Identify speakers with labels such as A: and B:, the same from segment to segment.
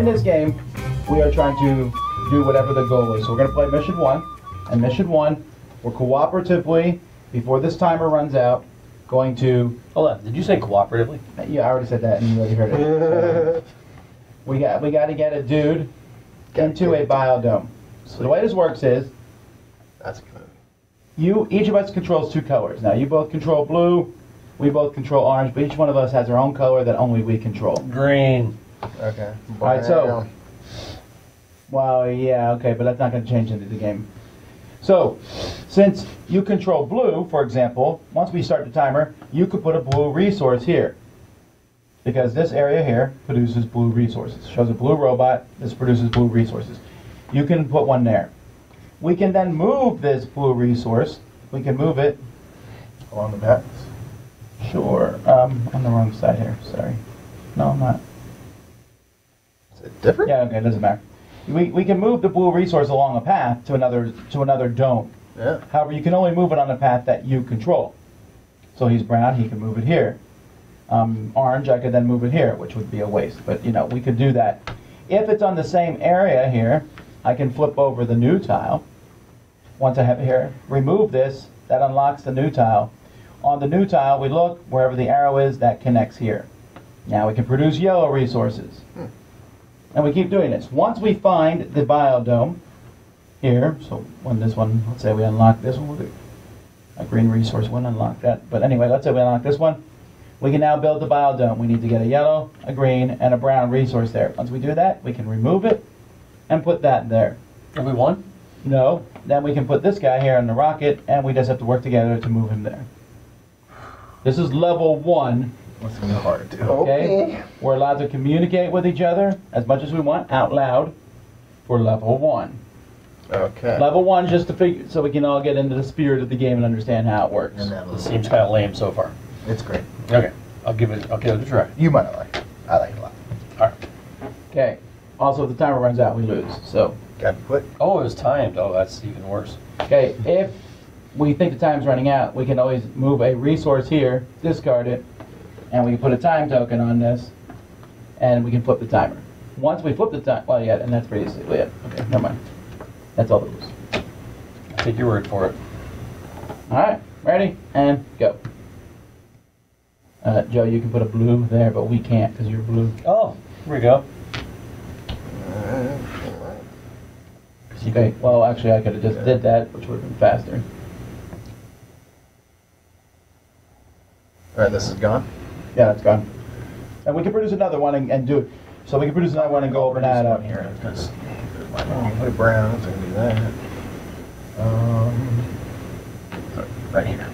A: in this game, we are trying to do whatever the goal is. So we're going to play mission 1. And mission 1, we're cooperatively, before this timer runs out, going to...
B: Hold on, did you say cooperatively?
A: Yeah, I already said that and you already heard it. we got to get a dude into a biodome. So the way this works is,
C: That's good.
A: each of us controls 2 colors. Now you both control blue, we both control orange, but each one of us has our own color that only we control.
B: Green.
C: Okay.
A: Alright, so, well, yeah, okay, but that's not going to change into the game. So, since you control blue, for example, once we start the timer, you could put a blue resource here. Because this area here produces blue resources. Shows a blue robot, this produces blue resources. You can put one there. We can then move this blue resource. We can move it
C: Along the paths.
A: Sure. On the wrong side here. Sorry. No, I'm not.
C: Is it different?
A: Yeah, okay, it doesn't matter. We can move the blue resource along a path to another dome.
C: Yeah.
A: However, you can only move it on a path that you control. So he's brown, he can move it here. Orange, I could then move it here, which would be a waste. But, you know, we could do that. If it's on the same area here, I can flip over the new tile. Once I have it here, remove this, that unlocks the new tile. On the new tile, we look, wherever the arrow is, that connects here. Now we can produce yellow resources. And we keep doing this. Once we find the biodome here, so when this one, let's say we unlock this one, we'll do a green resource wouldn't unlock that. But anyway, let's say we unlock this one. We can now build the biodome. We need to get a yellow, a green, and a brown resource there. Once we do that, we can remove it and put that there.
B: Have we won?
A: No. Then we can put this guy here in the rocket, and we just have to work together to move him there. This is level 1.
C: That's gonna be hard to do.
A: Okay? We're allowed to communicate with each other as much as we want out loud for level 1.
C: Okay.
A: Level 1 just to figure, so we can all get into the spirit of the game and understand how it works.
C: And that
B: This seems kind of lame so far.
C: it's great.
B: Okay, I'll give it a try.
C: You might not like it. I like it a lot.
B: All right.
A: Okay. Also, if the timer runs out, we lose. So,
C: Got to put.
B: Oh, it was timed. Oh, that's even worse.
A: okay, if we think the time's running out, we can always move a resource here, discard it, and we can put a time token on this, and we can flip the timer. Once we flip the time, well, yeah, and that's basically it. Okay, never mind. That's all the rules.
B: I'll take your word for it.
A: All right, ready, and go. Joe, you can put a blue there, but we can't because you're blue.
B: Oh, here we go.
A: Okay, well, actually, I could have just did that, which would have been faster.
C: Alright, this is gone.
A: Yeah, that's gone. And we can produce another one and do it. So we can produce another one and go over that up.
C: Here, because put brown, so I can do that. Right here.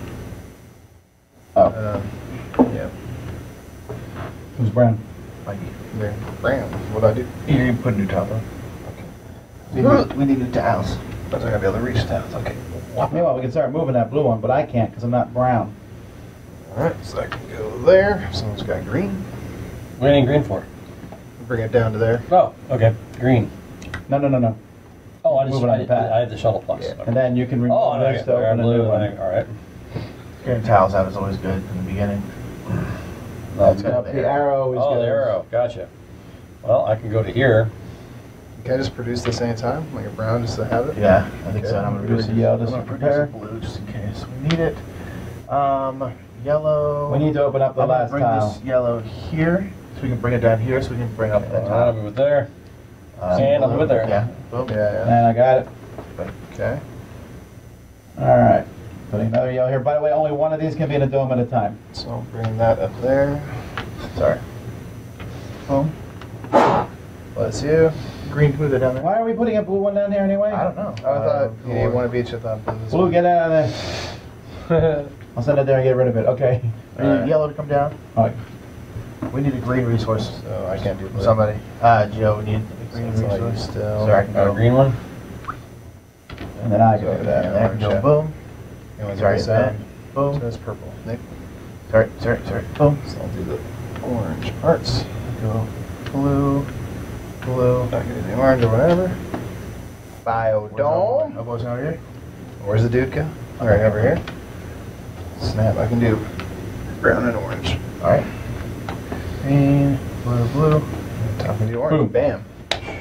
A: Oh,
C: Yeah.
A: who's brown?
C: Like there. Brown. What do I do? You can put a new tile on. Okay. We need new tiles. But I gotta be able to reach tiles. Okay.
A: Meanwhile, we can start moving that blue one, but I can't because I'm not brown.
C: Alright, so I can go there. Someone's got green.
B: What do you need green for?
C: Bring it down to there.
B: Oh, okay. Green.
A: No, no, no, no.
B: Oh, I just
A: Move it on the pad.
B: I have the shuttle plus.
C: Yeah.
A: And then you can remove
B: Oh,
A: this to open a new one.
B: All right.
C: Getting tiles out is always good in the beginning.
B: That's
A: Yep, the arrow is
B: Oh,
A: good.
B: the arrow. Gotcha. Well, I can go to here.
C: Can I just produce this anytime? Like a brown just to have it?
A: Yeah, I think
C: Okay.
A: so. And I'm going to produce a yellow just to
C: I'm gonna
A: prepare.
C: produce a blue just in case we need it. Yellow.
A: We need to open up the
C: I'm gonna
A: last
C: bring
A: tile.
C: this yellow here, so we can bring it down here, so we can bring up that
B: I'll
C: tile.
B: move it there. And I'll move it there.
C: Yeah. Boom. Yeah.
A: And I got it.
C: Okay.
A: All right. Putting another yellow here. By the way, only one of these can be in a dome at a time.
C: So I'll bring that up there.
A: Sorry.
C: Boom. Bless you. Green, move it down there.
A: Why are we putting a blue one down here anyway?
C: I don't know. I thought you need one of each. I thought blue was
A: Blue, get out of there. I'll send it there and get rid of it. Okay.
C: We need yellow to come down.
A: All right.
C: We need a green resource. So I can't do blue.
D: Somebody. Joe, we need a green
C: So you
D: resource.
C: still.
D: Sorry, I can go.
B: Green one.
A: And then I can do that.
D: There, go boom.
C: You want to
D: Sorry,
C: erase that?
D: Ben. Boom.
C: So it's purple. Nick.
D: Sorry. Boom.
C: So I'll do the orange parts. Go blue, blue. Not gonna do the orange or whatever. Biodome.
D: Oh, boys over here.
C: Where's the dude go? All right, over here. Snap. I can do brown and orange.
D: All right. Green, blue.
C: Top and do orange.
A: Boom.
C: Bam.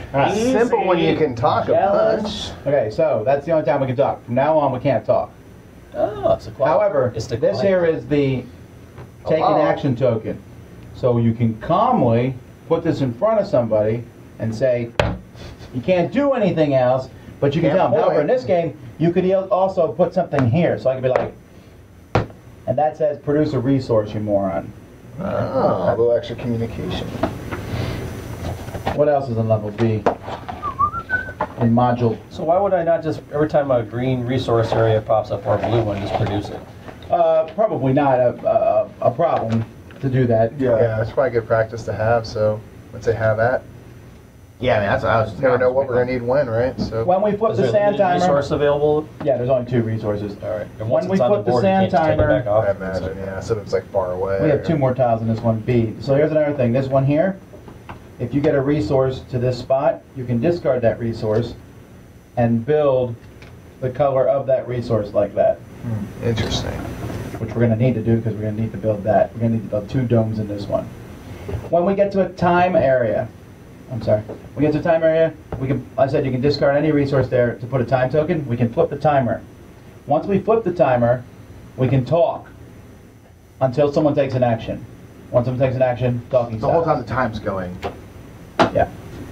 A: Alright.
C: Simple when you can talk a
A: Jealous.
C: bunch.
A: Okay, so that's the only time we can talk. From now on, we can't talk.
B: Oh, it's a quiet.
A: However,
B: it's the
A: this
B: quiet.
A: here is the take an
C: Hello.
A: action token. So you can calmly put this in front of somebody and say, you can't do anything else, but you can
C: Can't
A: tell them. However,
C: point.
A: in this game, you could also put something here. So I could be like, and that says produce a resource, you moron.
C: Oh, a little extra communication.
A: What else is in level B? In module.
B: So why would I not just every time a green resource area pops up or a blue one, just produce it?
A: Probably not a problem to do that.
C: Yeah, it's probably good practice to have, so let's say have at.
D: Yeah, I mean, that's what I was just
C: Never know what we're gonna need when, right? So
A: When we flip
B: Is
A: the
B: there a
A: sand
B: limited
A: timer,
B: resource available?
A: yeah, there's only 2 resources.
B: All right. And
A: When
B: once
A: we
B: it's on
A: flip the
B: board, you
A: sand
B: can't just take it
A: timer-
B: back off.
C: I imagine, yeah. So it's like far away.
A: We have 2 more tiles in this one B. So here's another thing. This one here, if you get a resource to this spot, you can discard that resource and build the color of that resource like that,
C: Interesting.
A: which we're going to need to do because we're going to need to build that. We're going to need to build 2 domes in this one. When we get to a time area, we get to a time area, I said you can discard any resource there to put a time token. We can flip the timer. Once we flip the timer, we can talk until someone takes an action. Once someone takes an action, talking
D: The whole
A: stops.
D: time the time's going.
A: Yeah.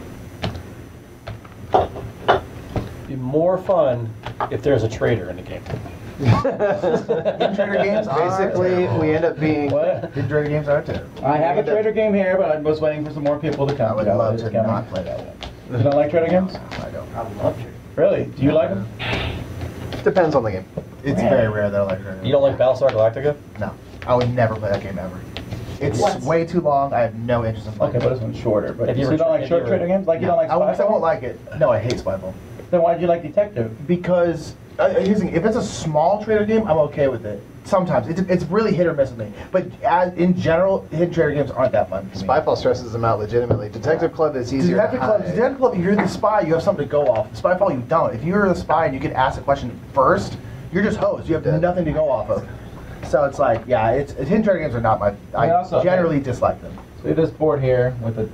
B: Be more fun if there's a trader in the game.
D: Hidden trader games are
C: Basically,
D: terrible.
C: we end up being.
A: What?
D: Hidden trader games are terrible.
A: I have a trader game here, but I was waiting for some more people to come.
D: I would
A: Joe,
D: love
A: it's
D: to
A: coming.
D: not play that one.
A: You don't like trader games?
D: I don't.
B: I love trader.
A: Really? Do you like them?
C: Depends on the game.
D: It's
A: Man.
D: very rare that I like trader games.
B: You don't like Battlestar Galactica?
D: No. I would never play that game ever. It's
A: What?
D: way too long. I have no interest in playing
A: Okay, but this one's shorter. But
B: Have you
A: so
B: ever
A: you don't
B: tried-
A: like
B: have
A: short
B: you ever-
A: trader games? Like you don't like
D: I
A: Spyfall?
D: won't like it. No, I hate Spyfall.
A: Then why did you like Detective?
D: Because here's the thing, if it's a small trader game, I'm okay with it. Sometimes it's really hit or miss with me. But in general, hidden trader games aren't that fun. For me.
C: Spyfall stresses them out legitimately. Detective Club is easier
D: Detective
C: to
D: Club,
C: hide.
D: Detective Club, you're the spy, you have something to go off. Spyfall, you don't. If you're the spy and you can ask a question first, you're just hosed. You have
C: Dead.
D: nothing to go off of. So it's like, yeah, hidden trader games are not my. I
A: also-
D: generally dislike them.
A: So we have this board here with the.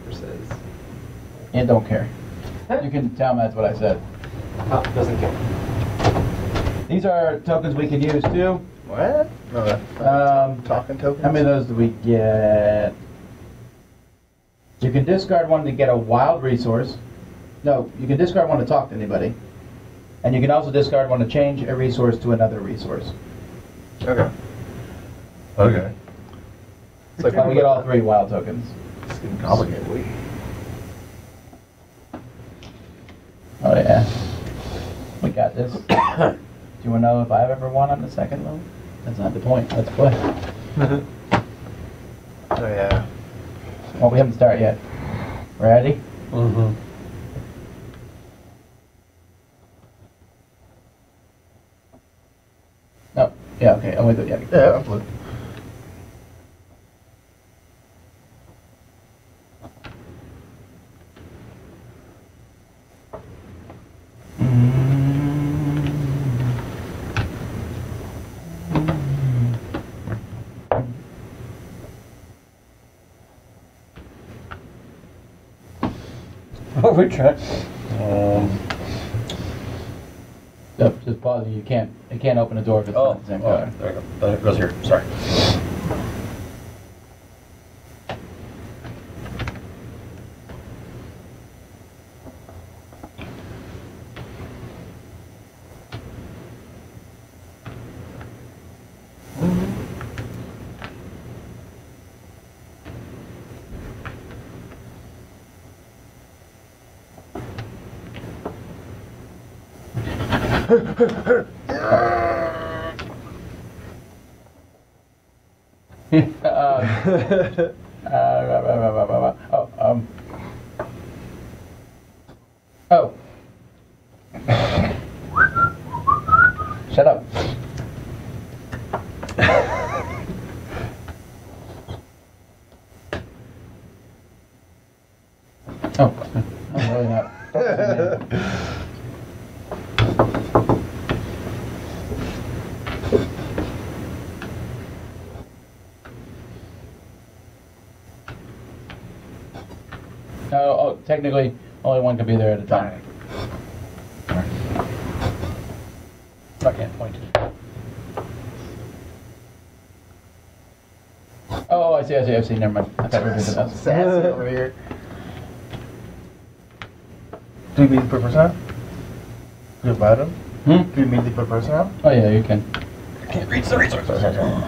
A: And don't care. You can tell them that's what I said.
B: Oh, doesn't care.
A: These are tokens we can use too.
C: What? No, talking tokens?
A: How many of those do we get? You can discard one to get a wild resource. No, you can discard one to talk to anybody. And you can also discard one to change a resource to another resource.
C: Okay. Okay. It's like
A: And we get all 3 wild tokens.
D: It's getting complicated.
A: Oh yeah. We got this. Do you want to know if I've ever won on the second level? That's not the point. Let's play.
C: Oh yeah.
A: Well, we haven't started yet. Ready?
B: Mm-hmm.
A: No. Yeah, okay. Oh, wait, yeah.
D: Yeah, I'm blue.
B: What we trying?
A: Yep, just pause. You can't. It can't open the door if it's
B: Oh,
A: not the same
B: oh,
A: color.
B: there we go. It goes here. Sorry.
A: Oh. Shut up. Oh, I'm really not. Oh, technically, Only one can be there at a time.
B: I can't point it.
A: Oh, I see, I've seen, never mind. I thought we were doing this.
D: Sassy over here. Do you immediately put person out? Do you invite him?
A: Hmm?
D: Do you immediately put person out?
A: Oh, yeah, you can.
B: I can't reach the resources.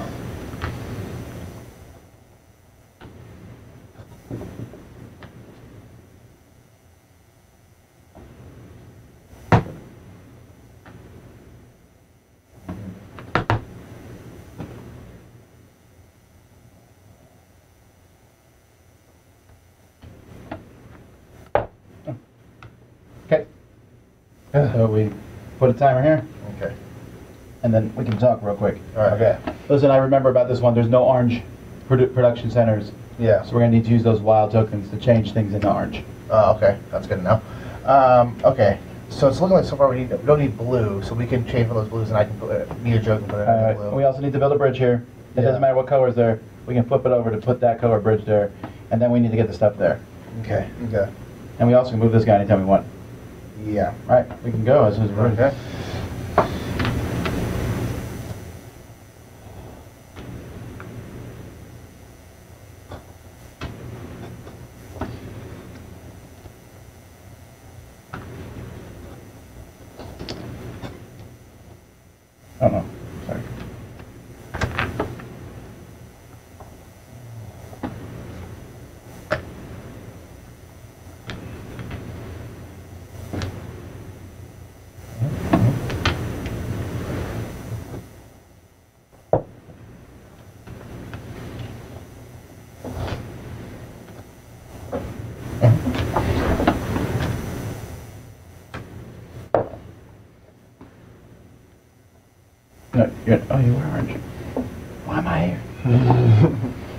A: Okay. So we put a timer here,
D: Okay.
A: and then we can talk real quick.
D: All right.
A: Okay. Listen, I remember about this one. There's no orange production centers,
D: Yeah.
A: so we're gonna need to use those wild tokens to change things into orange.
D: Okay. That's good to know. Okay. So it's looking like so far we don't need blue, so we can change one of those blues, and I can put me or Joe can put it in blue.
A: We also need to build a bridge here. It
D: Yeah.
A: doesn't matter what color is there. We can flip it over to put that color bridge there, and then we need to get the stuff there.
D: Okay. Okay.
A: And we also can move this guy anytime we want.
D: Yeah.
A: Right? We can go as soon as we're ready.
D: Okay.
A: Oh no, sorry. No, you're, oh, you were orange. Why am I here?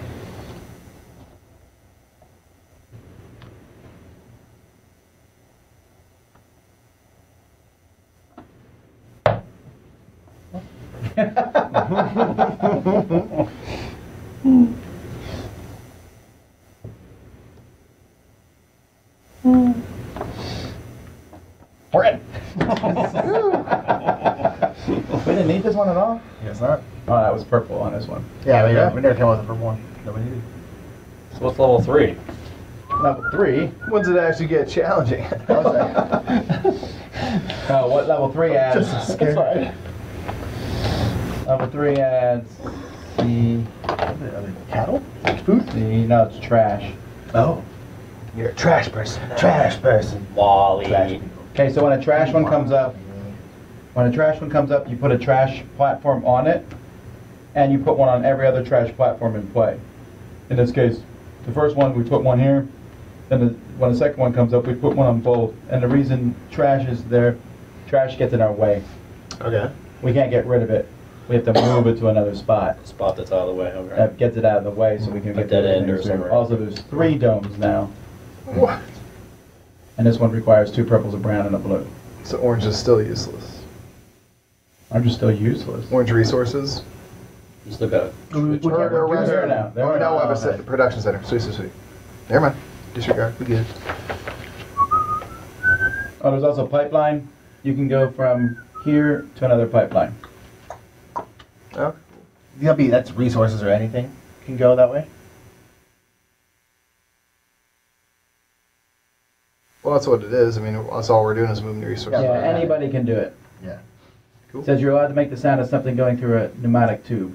A: We're in. We didn't need this one at all?
D: Yes, not.
A: Oh, that was purple on this one.
D: Yeah,
A: Yeah.
D: we never came up with the first one that we needed.
B: So what's level 3?
A: Level 3?
C: When's it actually get challenging?
A: Oh, what level 3 adds?
D: Just scared.
A: Level 3 adds the,
D: Are they cattle? Food?
A: no, it's trash.
D: Oh. You're a trash person. Trash person.
B: Wally.
D: Trash people.
A: Okay, so when a trash one comes up, you put a trash platform on it, and you put one on every other trash platform in play. In this case, the first one, we put one here, then when the second one comes up, we put one on both. And the reason trash is there, trash gets in our way.
D: Okay.
A: We can't get rid of it. We have to move it to another spot.
B: Spot that's out of the way. Okay.
A: That gets it out of the way so we can
B: A
A: get
B: dead
A: rid of
B: end or
A: everything.
B: somewhere.
A: Also, there's 3 domes now,
D: What?
A: and this one requires 2 purples, a brown, and a blue.
C: So orange is still useless.
A: I'm just still useless.
C: Orange resources.
B: You still got it.
A: We can't
C: Or
A: do
C: rather-
A: there now. There
C: Oh,
A: we
C: no,
A: are.
C: I was at production center. Sweet, sweet, sweet. Never mind. Disregard. We good.
A: Oh, there's also pipeline. You can go from here to another pipeline.
C: Oh.
D: That's resources or anything can go that way?
C: Well, that's what it is. I mean, that's all we're doing is moving the resources.
A: Yeah,
C: around.
A: anybody can do it.
D: Yeah.
C: Cool.
A: It says you're allowed to make the sound of something going through a pneumatic tube.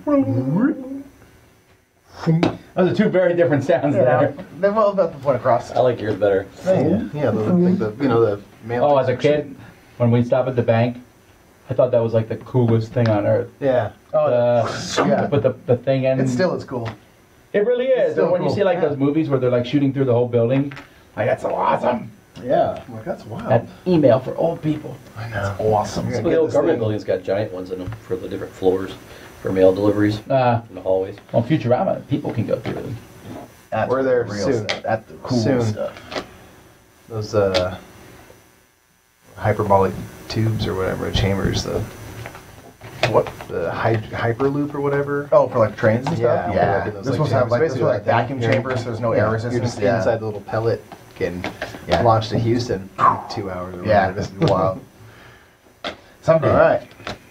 A: Those are 2 very different sounds there.
D: They're well about the point across.
B: I like yours better.
C: Yeah, the mail.
A: Oh, as a kid, when we stopped at the bank, I thought that was like the coolest thing on earth.
C: Yeah.
D: Yeah.
A: To put the thing in.
D: It's cool.
A: It really is.
D: still
A: When you
D: cool.
A: see like
D: Yeah.
A: those movies where they're like shooting through the whole building, like that's so awesome.
D: Yeah.
C: I'm like, that's wild.
A: That email for old people.
C: I know.
D: Awesome.
C: Yeah.
B: Some of the
C: Get
B: old
C: this
B: government
C: thing.
B: buildings got giant ones in them for the different floors for mail deliveries
A: Well,
B: in the hallways.
A: Futurama, people can go through them.
D: That's
C: We're there
D: real
C: soon.
D: stuff. That's the cool
C: Soon.
D: stuff.
C: Those hyperbolic tubes or whatever, chambers, the hyperloop or whatever.
D: Oh, for like trains and
C: Yeah,
D: stuff?
C: we're
D: Yeah.
C: like in those,
D: They're supposed to have
C: chambers.
D: like, they're
C: Basically
D: supposed to have
C: like
D: vacuum
C: that.
D: chambers, so there's no air
C: You're
D: resistance.
C: just inside the little pellet getting
D: Yeah.
C: launched to Houston in like 2 hours. Or
D: Yeah,
C: whatever.
D: this is wild. Someday.
C: All right.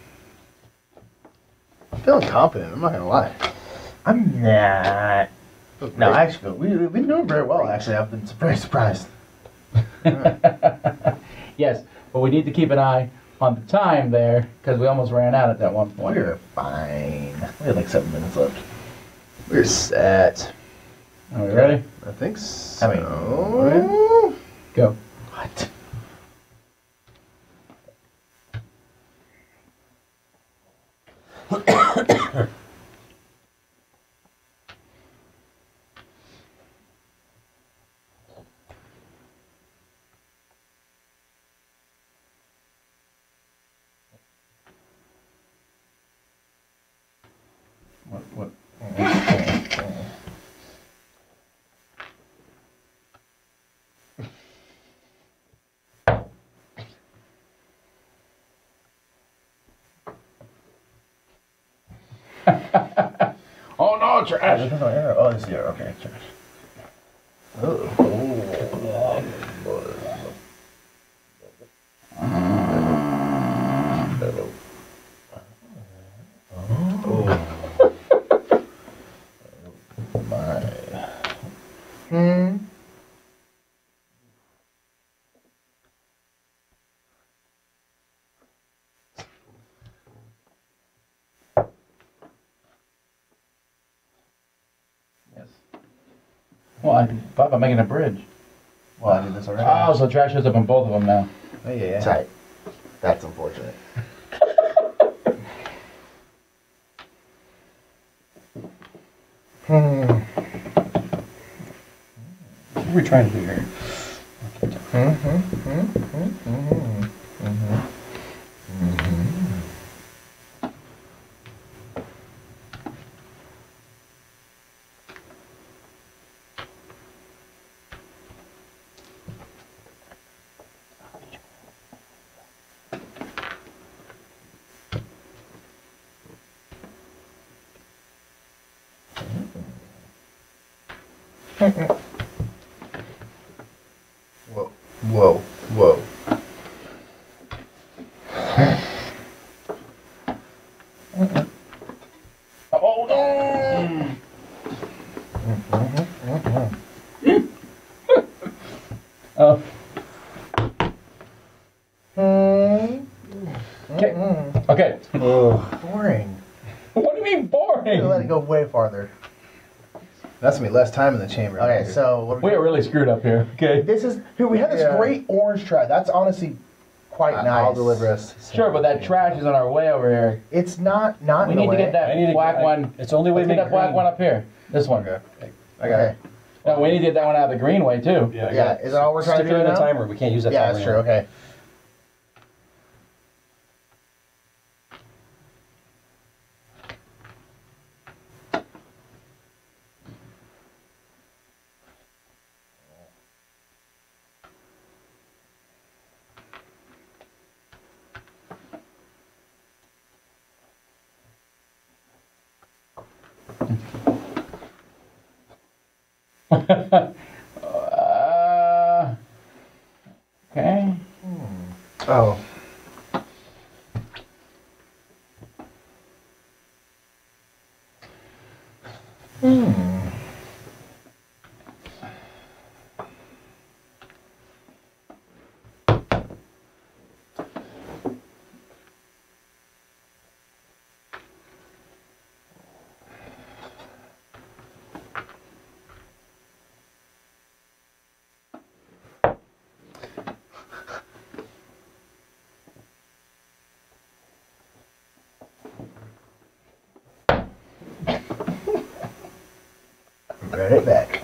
C: I'm feeling confident. I'm not gonna lie.
D: I'm not.
C: Feels
D: No,
C: great.
D: I actually feel we've been doing very well. Actually, I've been very surprised.
A: Yes, but we need to keep an eye on the time there because we almost ran out at that one point.
D: We're fine. We had like 7 minutes left.
C: We're set.
A: Are we ready?
C: I think so.
D: I mean,
A: Go.
D: what?
A: What? Oh no, trash!
D: There's no arrow. Oh, it's zero. Okay, trash. Hmm.
A: Yes. Well, I thought about making a bridge.
D: Well, I did this already.
A: Oh, so trash shows up on both of them now.
C: Oh, yeah.
D: Tight. That's unfortunate. Hmm.
B: What are we trying to do here?
C: Whoa. Whoa. Whoa.
A: Oh no! Oh. Okay. Okay.
D: Boring.
A: What do you mean
D: You
A: boring?
D: let it go way farther.
C: That's gonna be less time in the chamber.
D: Okay, so what
A: We are really screwed up here. Okay.
D: this is here. We had this
C: Yeah.
D: great orange try. That's honestly quite nice.
C: I'll deliver us.
A: Sure, but that trash is on our way over here.
D: It's not
A: We
D: in the
A: need to
D: way.
A: get that
B: I need to
A: black
B: get-
A: one.
B: It's the only way
A: Let's
B: to
A: get
B: make
A: that black
B: green.
A: one up here. This one.
C: Okay. I got it.
A: No, we need to get that one out of the green way too.
B: Yeah, I
D: Yeah,
B: got it.
D: is that all we're trying to
B: Stick
D: do
B: it in the
D: now?
B: timer. We can't use that
D: Yeah,
B: timer.
D: that's true.
B: anymore.
D: Okay.
A: Okay.
C: Oh.
D: Right it back.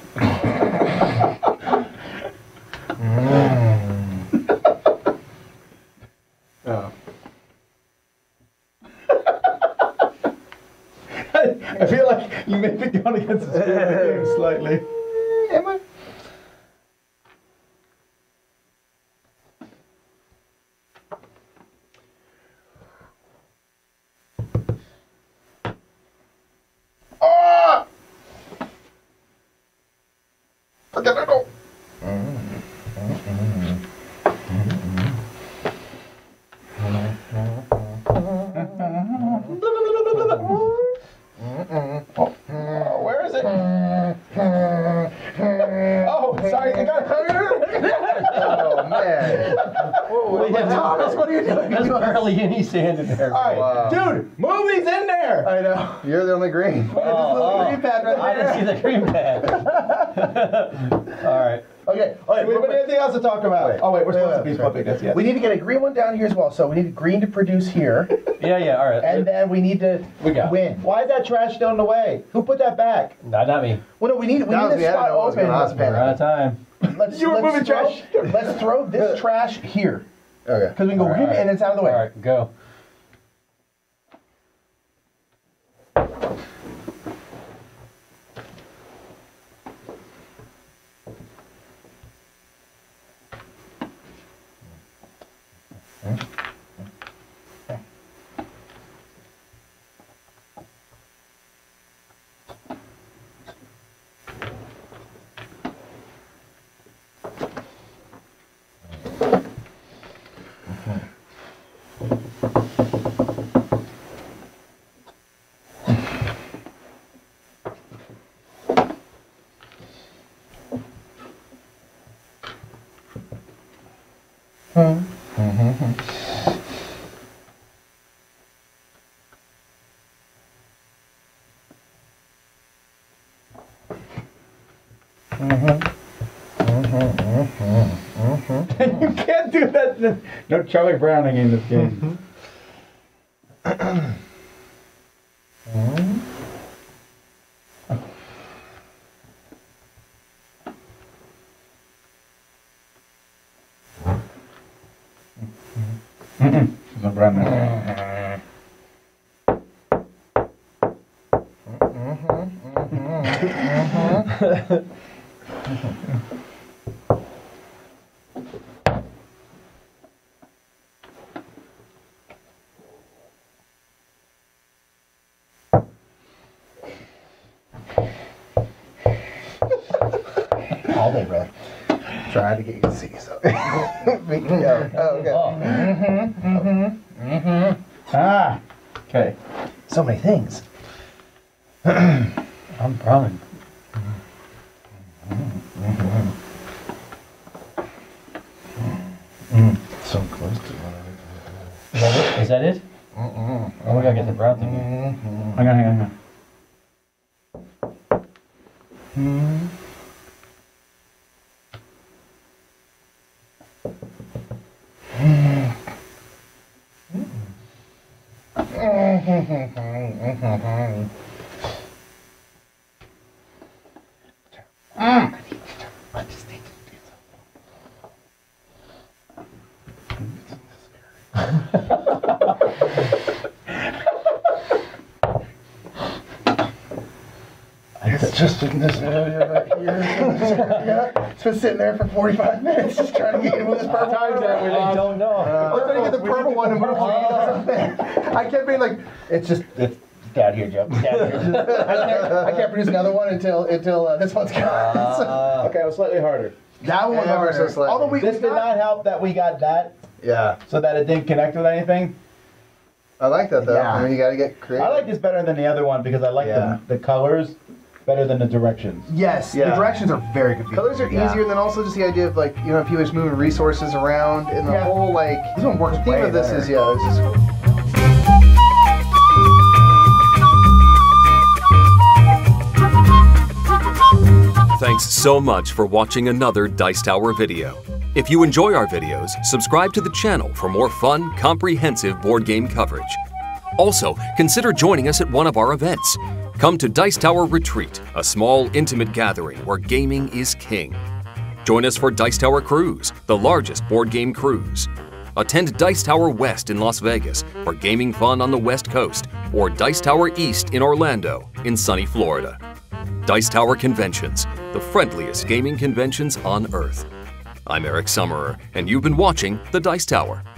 C: Oh.
A: I feel like you may be going against the spirit of the game slightly.
D: Am I?
C: Okay, no. Oh, man.
D: Thomas, what are you doing?
B: There's barely any sand in there.
A: All right,
C: Wow.
A: dude, move these in there.
D: I know.
C: You're the only green.
D: This little green pad right
B: I didn't see
D: there.
B: the green pad. All right.
D: Okay. All right.
A: We have anything else to talk about?
C: Wait.
A: Oh wait, we're supposed to
D: Wait,
A: be
D: sorry.
A: flipping this. Yes.
D: We need to get a green one down here as well. So we need green to produce here,
B: Yeah, all right.
D: and then we need to
B: We got it.
D: win.
A: Why is that trash still in the way? Who put that back?
B: Not me.
D: Well, no, we need
C: That was
D: this
C: me. I didn't
D: spot
C: know what was
D: open.
C: going on.
B: We're out of time.
D: Let's,
A: You were
D: let's
A: moving
D: throw,
A: trash.
D: Let's throw this trash here
C: Okay.
D: because we can go
B: All right,
D: in
B: all right.
D: and it's out of the way.
B: All right, go.
A: You can't do that. No Charlie Browning in this game. No Browning.
D: All day, bro.
C: Trying to get you to see, so. Okay.
A: Ah. Okay.
D: So many things.
B: I'm Brahmin.
C: So close to one.
B: Is that it? Oh, we gotta get the brown thing.
A: Hang on, hang on, hang on.
D: It's just in this area right here. It's been sitting there for 45 minutes just trying to get you to move this purple.
B: I don't know.
D: I was trying to get the purple one to move. I kept being like, it's down here, Joe. It's down here. I can't produce another one until this one's gone. So,
A: Okay, it was slightly harder.
D: that one was
C: Ever
D: harder.
C: so slightly.
D: Although we
A: This did not help that we got that
C: Yeah.
A: so that it didn't connect with anything.
C: I like that, though.
D: Yeah.
C: I mean, you gotta get creative.
A: I like this better than the other one because I like
C: Yeah.
A: the colors better than the directions.
D: Yes,
C: Yeah.
D: the directions are very confusing.
C: Colors are
D: Yeah.
C: easier, and then also just the idea of, like, you know, if you was moving resources around, and the
D: Yeah.
C: whole, like,
D: This one works
C: the theme
D: way
C: of this
D: better.
C: is, yeah, it's just
E: Thanks so much for watching another Dice Tower video. If you enjoy our videos, subscribe to the channel for more fun, comprehensive board game coverage. Also, consider joining us at one of our events. Come to Dice Tower Retreat, a small, intimate gathering where gaming is king. Join us for Dice Tower Cruise, the largest board game cruise. Attend Dice Tower West in Las Vegas for gaming fun on the West Coast, or Dice Tower East in Orlando, in sunny Florida. Dice Tower Conventions, the friendliest gaming conventions on Earth. I'm Eric Summerer, and you've been watching The Dice Tower.